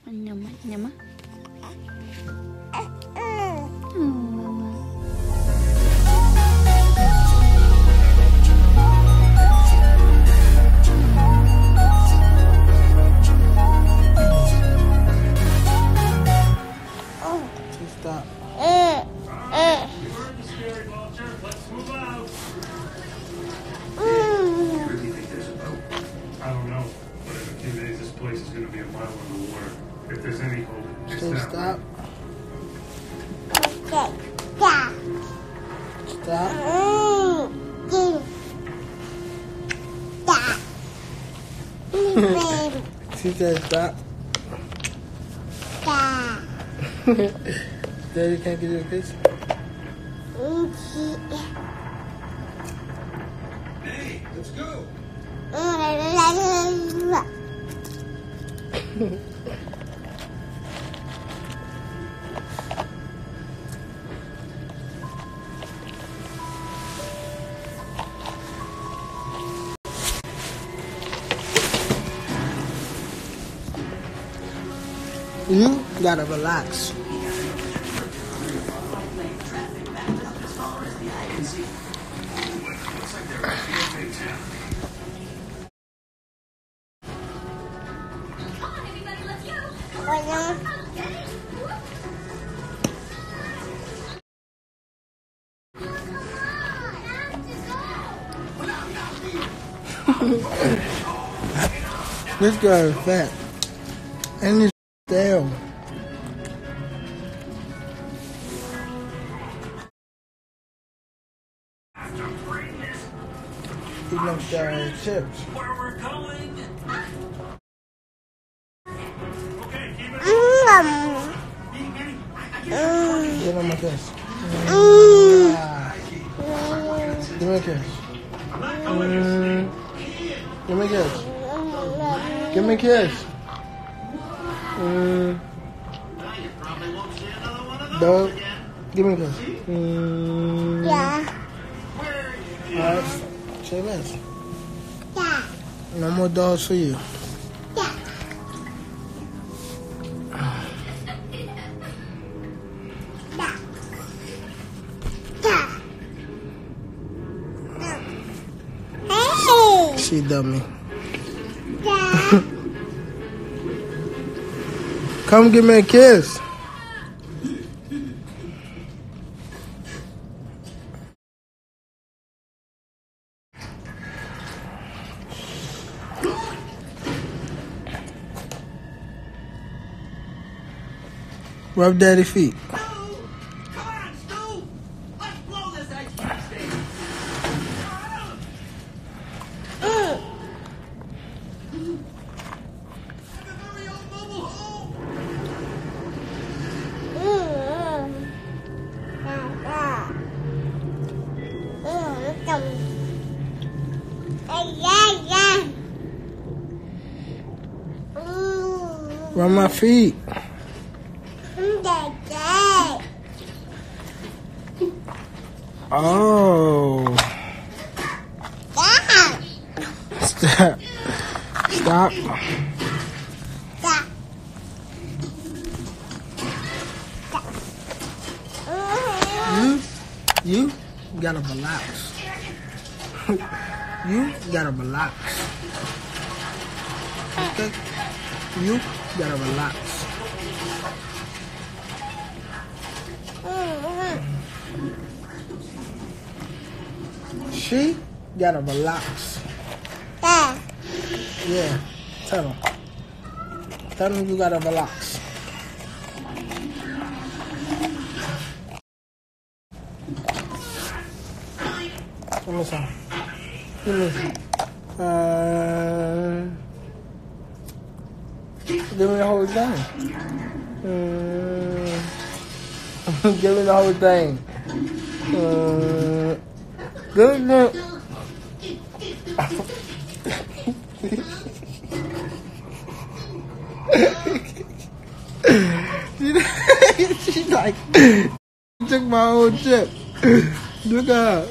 Nyama. Stop. I don't know, but in a few days this place is going to be a mile underwater. If there's any hope, it's that Stop. way. Stop. She said stop. Daddy can't give you a kiss? Hey, let's go. You gotta relax. This girl is fat. And he's stale. He looks down at chips. Where we're going. Okay, keep it. Give him a kiss. Give me a kiss. Give me a kiss. Give me a kiss. Dog, give me a kiss. Alright, say less. No more dogs for you. She dummy. Come give me a kiss. Rub daddy's feet. Come on, Stu! Let's blow this ice cream station! Have a very own mobile home! Rub my feet. Oh. Stop. Stop. You gotta relax. You gotta relax. Okay? You gotta relax. She gotta relax. Yeah. Tell him. Tell him you gotta relax. Give me some. Give me some. Give me the whole thing. Give me the whole thing. Give me She's like, took my whole chip. Look at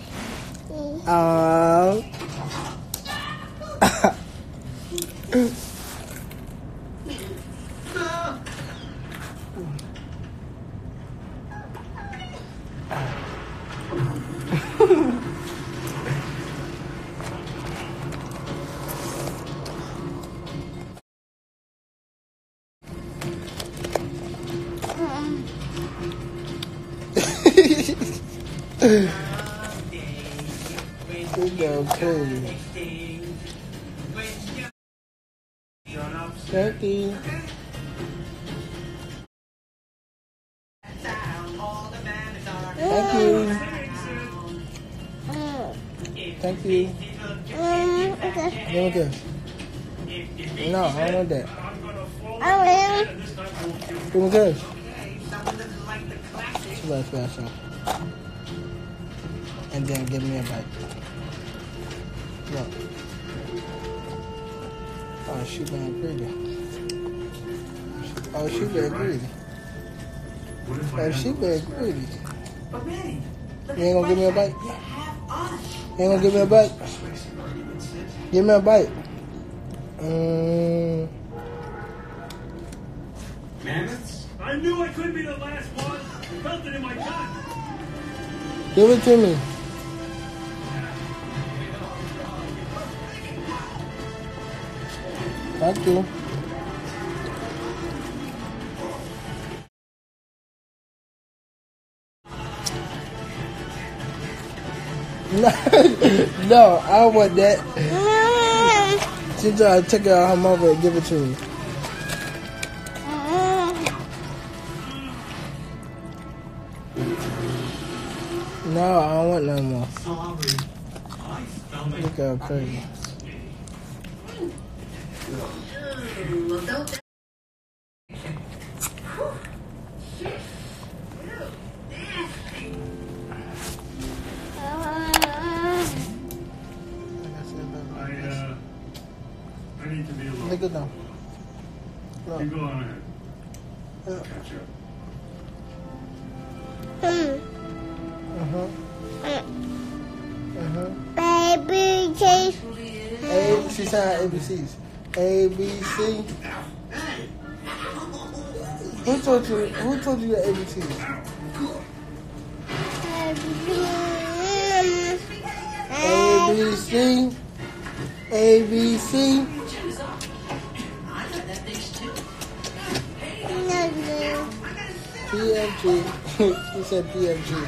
her. We go crazy. Thank you. Thank you. Thank you. Okay. Give me this. No, I don't want that. I Give me this. It's very special. And then give me a bite. Look. Oh, she being greedy. Oh, she being greedy. Oh, she being greedy. But Manny, You ain't gonna give me a bite? You ain't gonna give me a bite? Give me a bite. Mammoths? I knew I couldn't be the last one. I felt it in my gut. Give it to me. Thank you. No, I don't want that. She tried to take it out her mother and give it to me. No, I don't want no more. Sorry. I felt Look how crazy. I need to be alone. Look at them. You go on ahead. Look. Catch up. Baby chase. She said ABCs. A, B, C. Who told you the ABCs? A, B, C. A, B, C. P, F, G. She said P, F, G.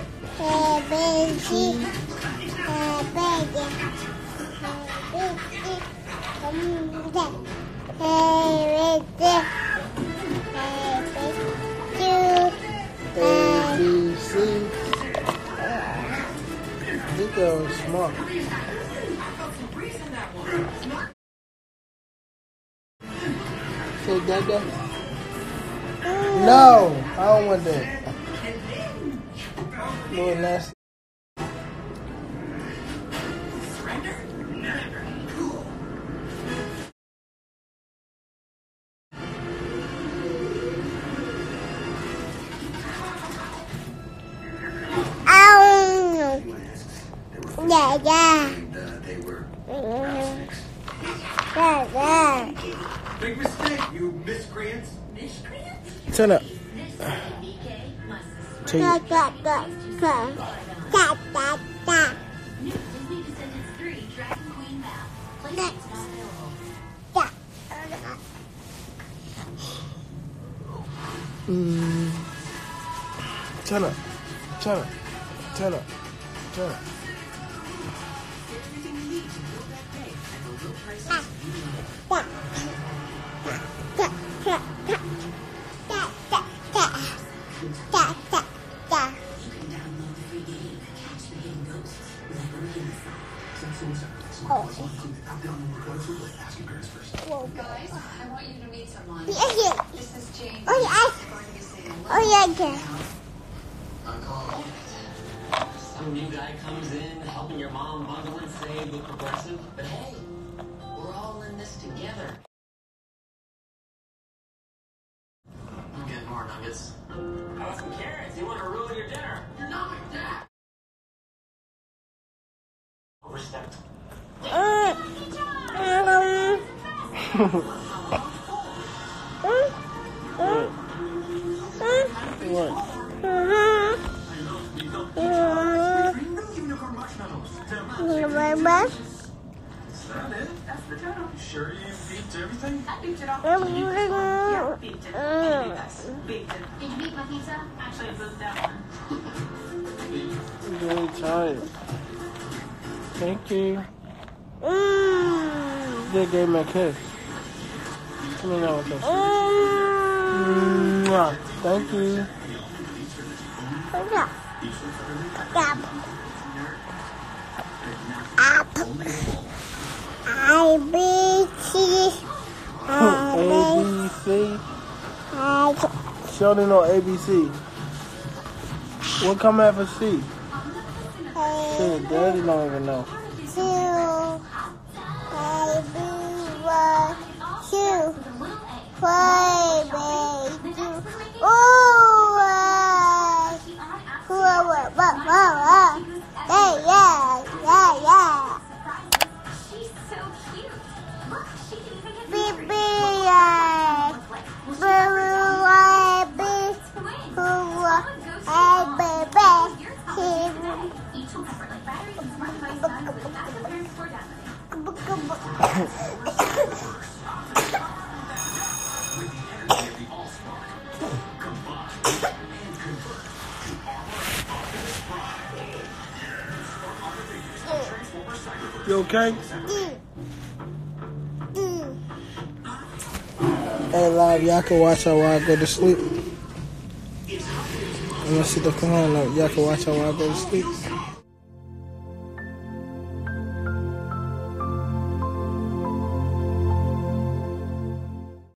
A, B, C. This girl is smart. Say Dada. No, I don't want that. Lord nasty. Big mistake, you miscreants. Turn up. Take it. Turn up. Turn up. Turn up. Turn up. Guys, I want you to meet someone. Yeah. This is James. Oh, yeah. We're going to be saying Oh, yeah. Uncle, some new guy comes in, helping your mom bundle and save with Progressive. But hey, we're all in this together. I'm getting more nuggets. How about some carrots? You want to ruin your dinner? You're not my dad. Overstepped. That's the turtle. You sure you beat everything? I beat it off. Yeah, beat it. Beat it. Beat it. Did you beat my pizza? Actually, I moved that one. She's really tired. Thank you. They gave me a kiss. Let me know what that is. Thank you. ABC. She only know ABC. What come after C? Shit, Daddy don't even know. 2, baby, 1, 2, 4, baby, yeah. She's so cute. Look, she can even get Baby, each will separate like batteries and smart device done with fast repair store downloading. You okay? Hey, live, y'all can watch her while I go to sleep. I'm gonna sit the phone up. Y'all can watch her while I go to sleep.